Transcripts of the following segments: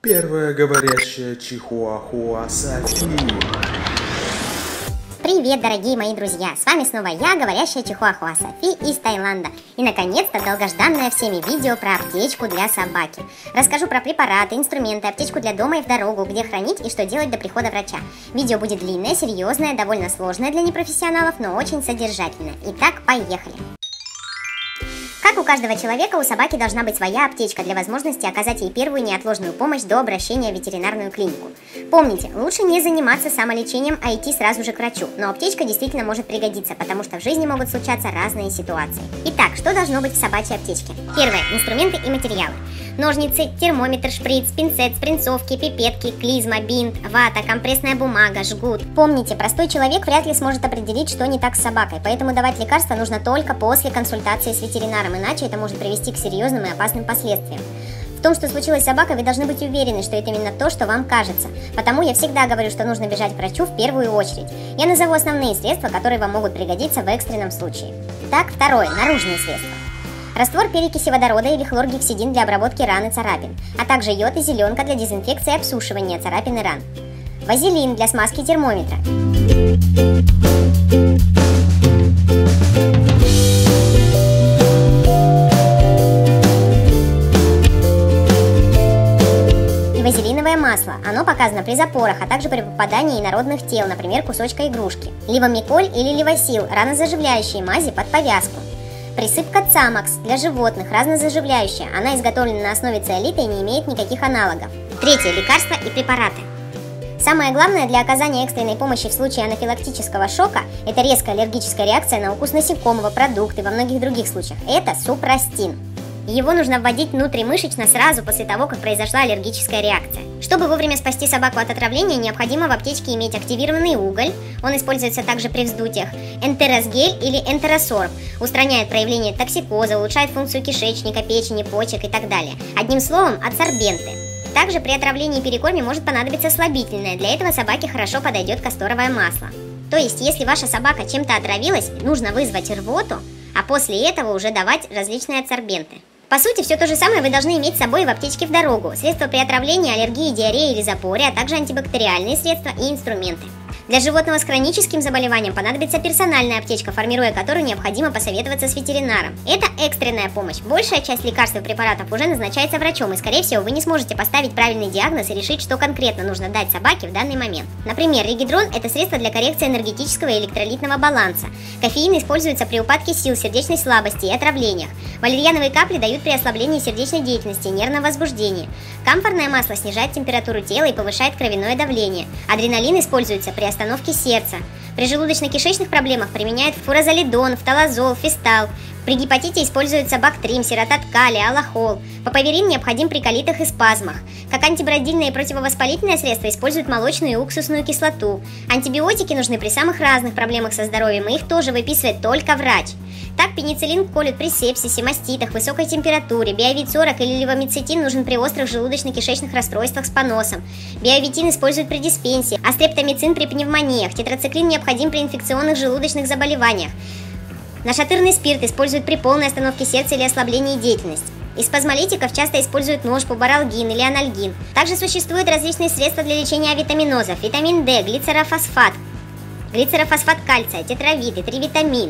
Первая говорящая чихуахуа Софи. Привет, дорогие мои друзья! С вами снова я, говорящая чихуахуа Софи из Таиланда. И, наконец-то, долгожданное всеми видео про аптечку для собаки. Расскажу про препараты, инструменты, аптечку для дома и в дорогу, где хранить и что делать до прихода врача. Видео будет длинное, серьезное, довольно сложное для непрофессионалов, но очень содержательное. Итак, поехали! Как у каждого человека, у собаки должна быть своя аптечка для возможности оказать ей первую неотложную помощь до обращения в ветеринарную клинику. Помните, лучше не заниматься самолечением, а идти сразу же к врачу, но аптечка действительно может пригодиться, потому что в жизни могут случаться разные ситуации. Итак, что должно быть в собачьей аптечке? Первое. Инструменты и материалы. Ножницы, термометр, шприц, пинцет, спринцовки, пипетки, клизма, бинт, вата, компрессная бумага, жгут. Помните, простой человек вряд ли сможет определить, что не так с собакой, поэтому давать лекарства нужно только после консультации с ветеринаром, иначе это может привести к серьезным и опасным последствиям. В том, что случилось с собакой, вы должны быть уверены, что это именно то, что вам кажется. Потому я всегда говорю, что нужно бежать к врачу в первую очередь. Я назову основные средства, которые вам могут пригодиться в экстренном случае. Так, второе. Наружные средства. Раствор перекиси водорода или хлоргексидин для обработки ран и царапин, а также йод и зеленка для дезинфекции и обсушивания царапин и ран. Вазелин для смазки термометра. И вазелиновое масло. Оно показано при запорах, а также при попадании инородных тел, например, кусочка игрушки. Ливомиколь или ливосил – ранозаживляющие мази под повязку. Присыпка Цамакс для животных, разнозаживляющая. Она изготовлена на основе циолита и не имеет никаких аналогов. Третье. Лекарства и препараты. Самое главное для оказания экстренной помощи в случае анафилактического шока – это резкая аллергическая реакция на укус насекомого, продукты, во многих других случаях. Это супрастин. Его нужно вводить внутримышечно сразу после того, как произошла аллергическая реакция. Чтобы вовремя спасти собаку от отравления, необходимо в аптечке иметь активированный уголь, он используется также при вздутиях, энтеросгель или энтеросорб, устраняет проявление токсикоза, улучшает функцию кишечника, печени, почек и так далее. Одним словом, адсорбенты. Также при отравлении и перекорме может понадобиться слабительное, для этого собаке хорошо подойдет касторовое масло. То есть, если ваша собака чем-то отравилась, нужно вызвать рвоту, а после этого уже давать различные адсорбенты. По сути, все то же самое вы должны иметь с собой в аптечке в дорогу. Средства при отравлении, аллергии, диарее или запоре, а также антибактериальные средства и инструменты. Для животного с хроническим заболеванием понадобится персональная аптечка, формируя которую необходимо посоветоваться с ветеринаром. Это экстренная помощь. Большая часть лекарств и препаратов уже назначается врачом, и, скорее всего, вы не сможете поставить правильный диагноз и решить, что конкретно нужно дать собаке в данный момент. Например, регидрон – это средство для коррекции энергетического и электролитного баланса. Кофеин используется при упадке сил, сердечной слабости и отравлениях. Валерьяновые капли дают при ослаблении сердечной деятельности и нервном возбуждении. Камфорное масло снижает температуру тела и повышает кровяное давление. Адреналин используется при остановке сердца. При желудочно-кишечных проблемах применяют фуразолидон, фталазол, фистал. При гепатите используются бактрим, сиротат калия, аллохол. Папаверин необходим при колитах и спазмах. Как антибродильное и противовоспалительное средство используют молочную и уксусную кислоту. Антибиотики нужны при самых разных проблемах со здоровьем, и их тоже выписывает только врач. Так, пенициллин колют при сепсисе, маститах, высокой температуре. Биовит 40 или левомицетин нужен при острых желудочно-кишечных расстройствах с поносом. Биовитин используют при диспенсии, а стрептомицин при пневмониях. Тетрациклин необходим при инфекционных желудочных заболеваниях. Нашатырный спирт используют при полной остановке сердца или ослаблении деятельности. Из спазмолитиков часто используют ножпу, баралгин или анальгин. Также существуют различные средства для лечения авитаминозов: витамин D, глицерофосфат кальция, тетравид и тривитамин.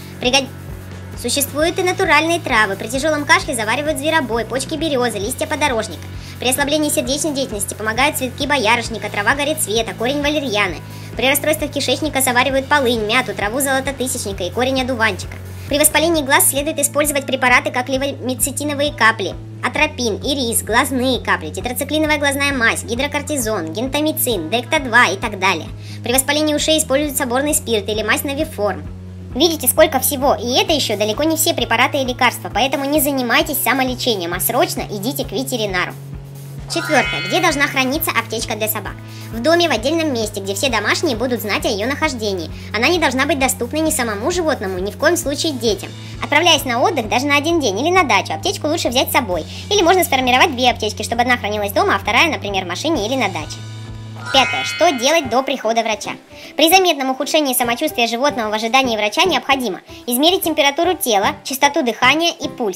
Существуют и натуральные травы. При тяжелом кашле заваривают зверобой, почки березы, листья подорожника. При ослаблении сердечной деятельности помогают цветки боярышника, трава горецвета, корень валерьяны. При расстройствах кишечника заваривают полынь, мяту, траву золототысячника и корень одуванчика. При воспалении глаз следует использовать препараты, как левомицетиновые капли, атропин, ирис, глазные капли, тетрациклиновая глазная мазь, гидрокортизон, гентамицин, декта-2 и так далее. При воспалении ушей используют соборный спирт или мазь навиформ. Видите, сколько всего, и это еще далеко не все препараты и лекарства, поэтому не занимайтесь самолечением, а срочно идите к ветеринару. Четвертое. Где должна храниться аптечка для собак? В доме, в отдельном месте, где все домашние будут знать о ее нахождении. Она не должна быть доступна ни самому животному, ни в коем случае детям. Отправляясь на отдых, даже на один день или на дачу, аптечку лучше взять с собой. Или можно сформировать две аптечки, чтобы одна хранилась дома, а вторая, например, в машине или на даче. Пятое. Что делать до прихода врача? При заметном ухудшении самочувствия животного в ожидании врача необходимо измерить температуру тела, частоту дыхания и пульс.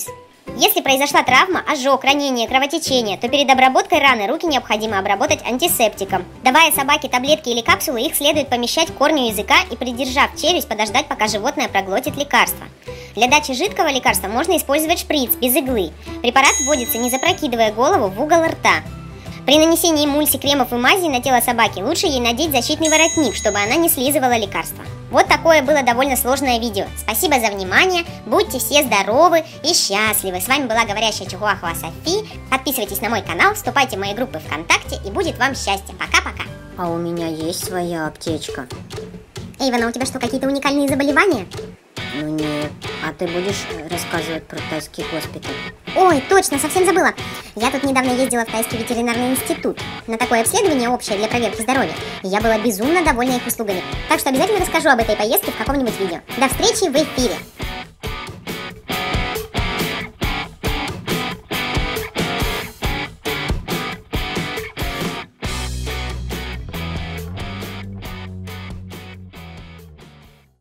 Если произошла травма, ожог, ранение, кровотечение, то перед обработкой раны руки необходимо обработать антисептиком. Давая собаке таблетки или капсулы, их следует помещать к корню языка и, придержав челюсть, подождать, пока животное проглотит лекарство. Для дачи жидкого лекарства можно использовать шприц без иглы. Препарат вводится, не запрокидывая голову в угол рта. При нанесении эмульсий, кремов и мазей на тело собаки лучше ей надеть защитный воротник, чтобы она не слизывала лекарства. Вот такое было довольно сложное видео. Спасибо за внимание, будьте все здоровы и счастливы. С вами была говорящая чихуахуа Софи. Подписывайтесь на мой канал, вступайте в мои группы ВКонтакте и будет вам счастье. Пока-пока. А у меня есть своя аптечка. Эйвен, а у тебя что, какие-то уникальные заболевания? Ну нет. А ты будешь рассказывать про тайский госпиталь? Ой, точно, совсем забыла. Я тут недавно ездила в Тайский ветеринарный институт на такое обследование общее для проверки здоровья. И я была безумно довольна их услугами. Так что обязательно расскажу об этой поездке в каком-нибудь видео. До встречи в эфире!